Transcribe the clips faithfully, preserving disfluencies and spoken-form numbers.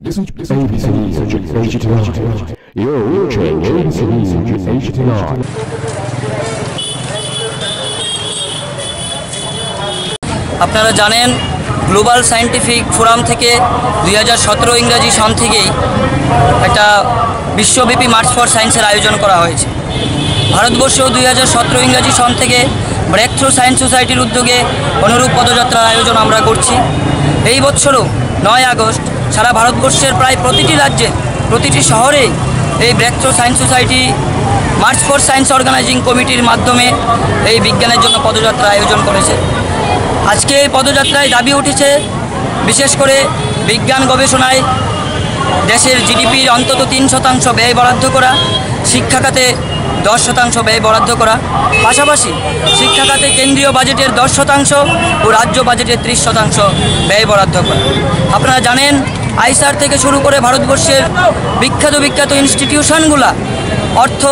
Listen to A B C News at H T nine. You're watching A B C News at H T nine. আপনারা জানেন global scientific forum থেকে দুই হাজার সতেরো ইংরাজি সন থেকেই একটা বিশ্বব্যাপী মার্চ ফর সায়েন্সের আয়োজন করা হয়েছে। ভারতবর্ষেও দুই হাজার সতেরো ইংরাজি সন থেকে ব্রেক থ্রু সায়েন্স সোসাইটির উদ্যোগে অনুরূপ পদযাত্রার আয়োজন আমরা করছি। এই বছরও নয় আগস্ট সারা ভারতবর্ষের প্রায় প্রতিটি রাজ্যে প্রতিটি শহরে এই breakthrough science society march for science organizing কমিটির মাধ্যমে এই বিজ্ঞানের জন্য পদযাত্রা আয়োজন করেছে। আজকে এই পদযাত্রায় দাবি উঠেছে বিশেষ করে বিজ্ঞান গবেষণায় দেশের জিডিপির অন্তত তিন শতাংশ ব্যয় বরাদ্দ করা, শিক্ষা খাতে দশ শতাংশ ব্যয় বরাদ্দ করা, পাশাপাশি শিক্ষা খাতে কেন্দ্রীয় বাজেটের দশ শতাংশ ও রাজ্য বাজেটের ত্রিশ শতাংশ ব্যয় বরাদ্দ করা। আপনারা জানেন আইসার থেকে শুরু করে ভারতবর্ষের বিখ্যাত বিখ্যাত ইনস্টিটিউশনগুলা অর্থ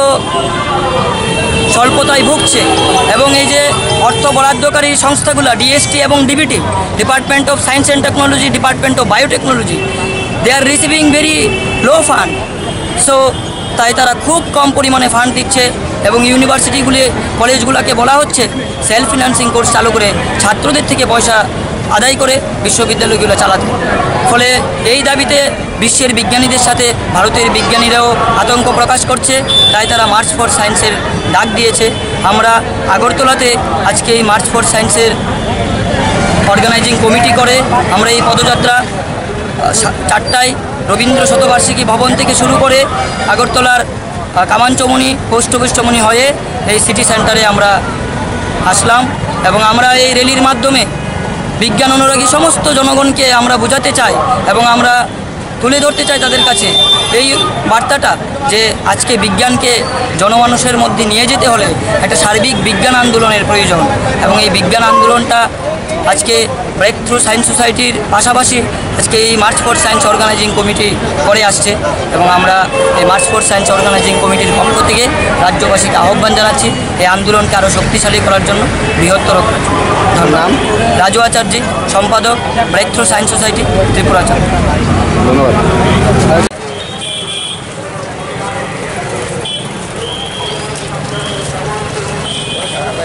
স্বল্পতায় ভুগছে এবং এই যে অর্থ বরাদ্দকারী সংস্থাগুলো ডিএসটি এবং DBT department of science and technology, department of biotechnology, they are receiving very low fund. So তাই তারা খুব কম পরিমাণে ফান্ড দিচ্ছে এবং ইউনিভার্সিটিগুলি কলেজগুলোকে বলা হচ্ছে সেলফ ফিন্যান্সিং কোর্স চালু করে ছাত্রদের থেকে পয়সা আদায় করে বিশ্ববিদ্যালয়গুলো চালাতে। ফলে এই দাবিতে বিশ্বের বিজ্ঞানীদের সাথে ভারতের বিজ্ঞানীরাও আতঙ্ক প্রকাশ করছে, তাই তারা মার্চ ফর সায়েন্সের ডাক দিয়েছে। আমরা আগরতলাতে আজকে এই মার্চ ফর সায়েন্সের অর্গানাইজিং কমিটি করে আমরা এই পদযাত্রা চারটায় রবীন্দ্র শতবার্ষিকী ভবন থেকে শুরু করে আগরতলার কামানচমনি পোস্ট অফিস চমনি হয়ে এই সিটি সেন্টারে আমরা আসলাম এবং আমরা এই র্যালির মাধ্যমে বিজ্ঞান অনুরাগী সমস্ত জনগণকে আমরা বোঝাতে চাই এবং আমরা তুলে ধরতে চাই তাদের কাছে এই বার্তাটা যে আজকে বিজ্ঞানকে জনমানুষের মধ্যে নিয়ে যেতে হলে একটা সার্বিক বিজ্ঞান আন্দোলনের প্রয়োজন এবং এই বিজ্ঞান আন্দোলনটা আজকে ব্রেক থ্রু সায়েন্স সোসাইটির পাশাপাশি আজকে এই march for science organizing committee করে আসছে এবং আমরা এই মার্চ ফর সায়েন্স অর্গানাইজিং কমিটির পক্ষ থেকে রাজ্যবাসীকে আহ্বান জানাচ্ছি এই আন্দোলনকে আরও শক্তিশালী করার জন্য, বৃহত্তর করার জন্য। নাম রাজু আচার্য, সম্পাদক breakthrough science society Tripura. ধন্যবাদ।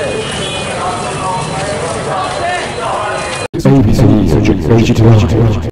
A B C News at H T nine.